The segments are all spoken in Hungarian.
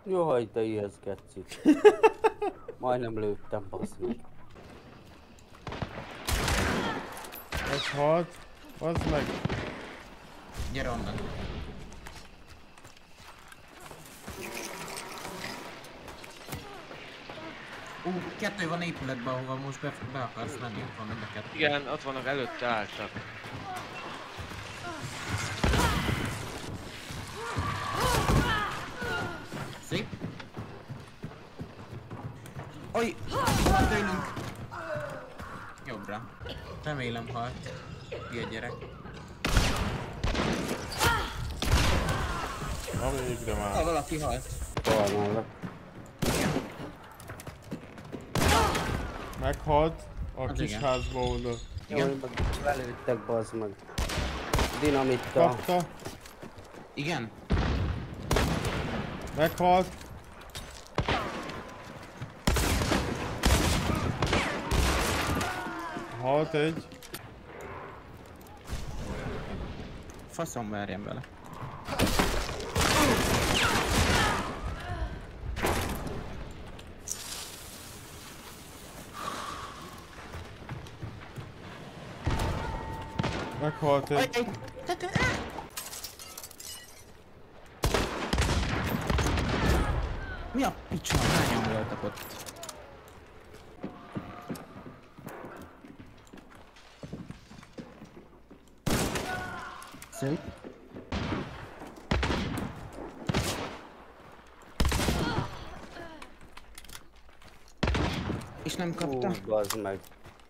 Jaj, te ijesztgetsz. Majdnem lőttem, bassz meg. Ez halt. Bazd meg. Gyere onnan. Kettő van épületben, ahova most be akarsz menni, ott van mind a kettő. Igen, ott vannak, előtte álltak. Szép. Oj! Van tőlünk! Jobbra. Remélem halt. Ilyen gyerek. Na végre már. Valaki halt. Találnálak. Meghalt a Az kis igen. házba oda. Jaj, meg belőttek, bazd meg. Dinamittal. Kapta. Igen? Meghalt. Halt egy. Faszom verjem vele. Meghalt egy. Mi a picsa? Hányan voltak ott? Szép. És nem kapta? Bazd meg.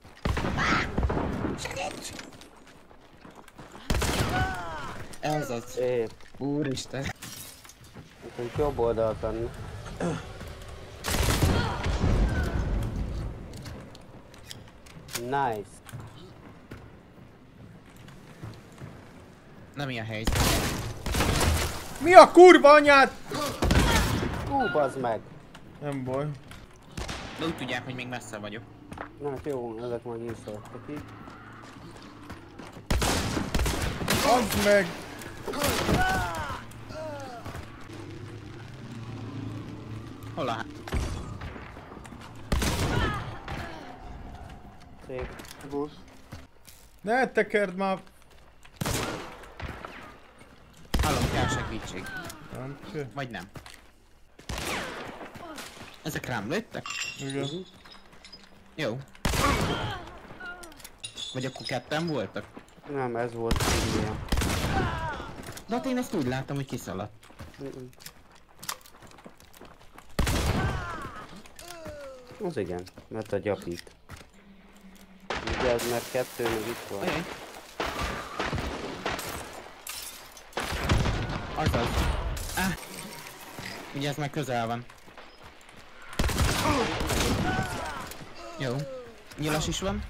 Ez az. Szép. Úristen. Nekünk jobb oldalt tenni. Nice. Nem ilyen helyzet. Mi a kurva anyád? Bazd meg. Nem baj. De úgy tudják, hogy még messze vagyok. Na hát jó, ezek meg iszoltak így. Bazd meg. Hol a Szép. Busz. Ne tekerd már. hallom, kell segítség. Nem kell. Vagy nem. Ezek rám lőttek? Igen. Jó. Vagy akkor ketten voltak? Nem, ez volt ilyen. De hát én ezt úgy láttam, hogy kiszaladt. Az igen, mert a gyapít. Ugye ez mert kettő meg itt van. Ajaj. Azaz. Ugye ez meg közel van. Jó. Nyilas is van.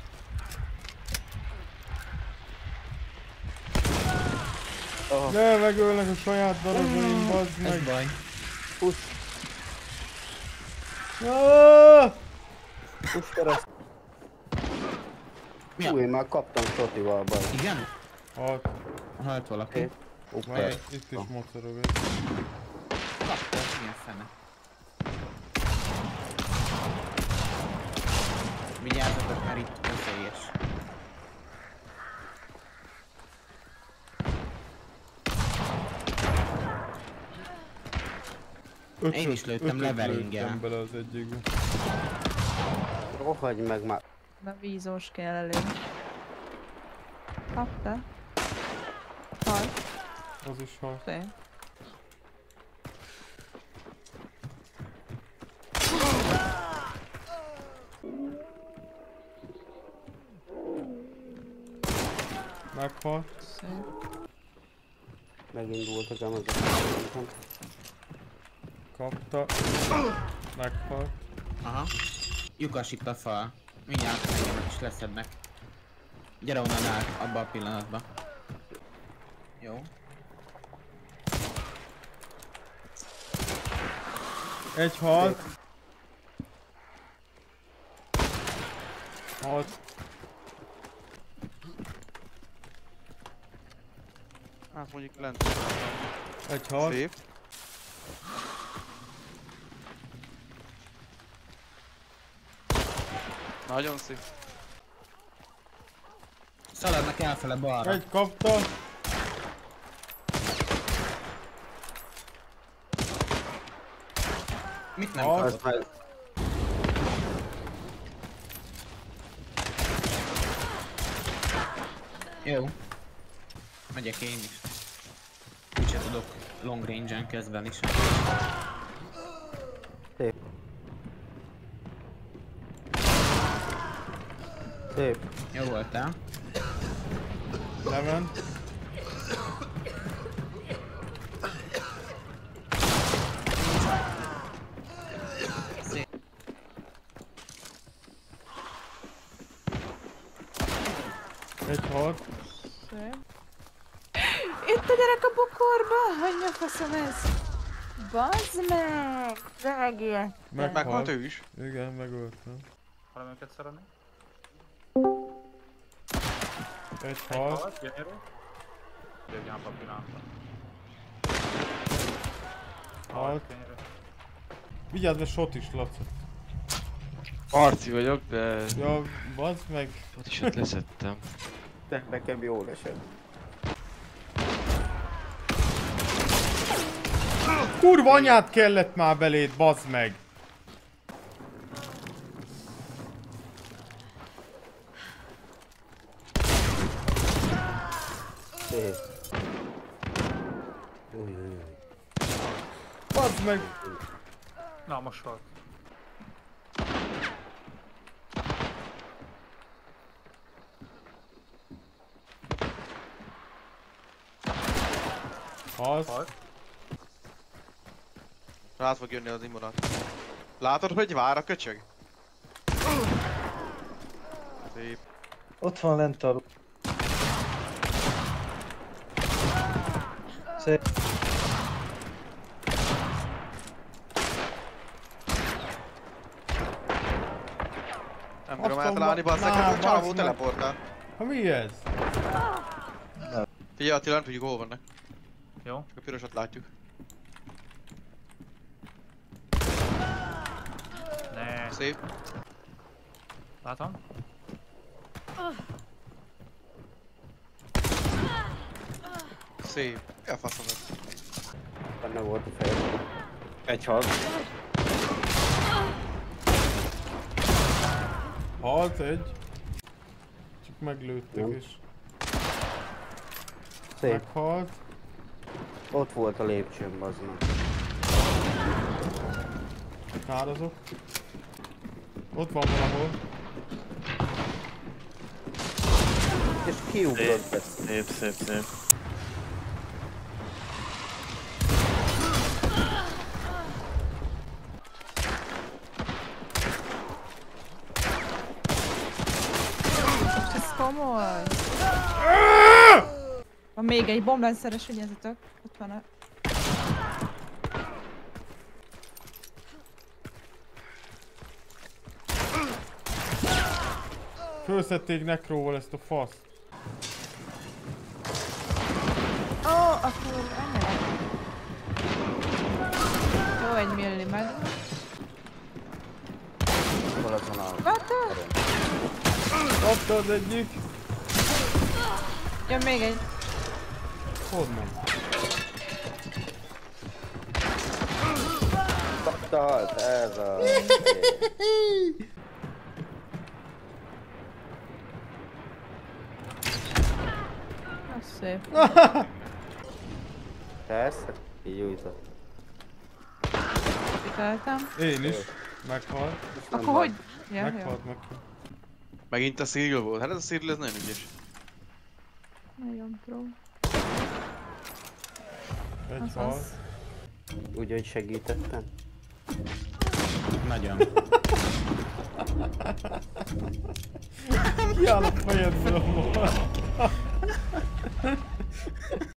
Ne, megölnek a saját darabjaim, bazd Ez meg. baj. Pusz, pusz kereszt. Mi a... Új, már kaptam Sotival baj. Igen? Halt. Halt valaki. Szép. Várj, itt is mocorog egy. Kapta, milyen fene. Vigyázzatok, mert itt veszélyes. Én is lőttem levelinggel. Lőttem bele az egyikbe. Rohagy meg már. Na vízós kell elő. Kapta. Halt. Az is halt. Szép. Meghalt. Szép. Megindultak el meg. Kapta. Meghalt. Aha. Lyukas itt a fal. Mindjárt engem is leszednek. Gyere onnan át, abba a pillanatba. Jó. Egy halt. Halt. Hát mondjuk lent. Egy halt. Szép. Nagyon szép. Szaladnak elfele balra. Egy kapta. Mit nem Az. kapott? Az már... Jó. Megyek én is. Úgyse tudok long range-en kezdeni sem. Szép. Szép. Jó voltál. Lement. Egy halt. Szép. Itt a gyerek a bokorba! Hogy mi a faszom ez? Bazd meg! De megijedt. Meghalt ő is. Igen, megöltem. Hallom őket szerelni. Egy halt. Halt, gyönyörű. Jöjjön a pillanatban. Halt. Gyönyörű. Vigyázz, mert shot is, Laci. Arci vagyok, de... Ja, bazd meg. Ott is ott leszettem. De nekem jól esett. Kurva anyát kellett már beléd, bazd meg! Szép. Új. Bazd meg! Na, most halt. Halt. Halt. Rád fog jönni az immonat. Látod, hogy vár a köcsög? Szép. Ott van lent alul. Szép. Nem tudom Azt eltalálni, mondom, basszak, na, hogy a csávó bazd meg. teleportál. Ha mi ez? Figyelj Attila, nem tudjuk hol vannak. Jó. A pirosat látjuk. Ne. Szép. Látom. Szép. Mi a faszom ez? Benne volt a fejben. Egy halt. Halt egy. Csak meglőttek Jó. és Szép. meghalt. Ott volt a lépcsőn, bazd meg. Kározok. Ott van valahol. És kiugrott be. Szép, szép, szép. Most ez komoly. Van még egy bombrendszeres, figyeljetek. Ott van a... Fölszedték nekróval ezt a faszt. Ó, akkor ennyire. Jó, egy milli meg. Hol azon a... Várta? Kapta az egyik. Jön még egy. Honnan? Kaptalt, ez a... Az szép. Te ezt? Így újtott. Kiteltem. Én is. Meghalt. Akkor hogy? Ja, jó. Meghalt, meghalt. Megint a Cyril volt. Hát ez a Cyril ez nagyon ügyes. Nagyon pro. Egy Az halt. az. Úgy, hogy segítettem. Nagyon. Kiáll a fejedből a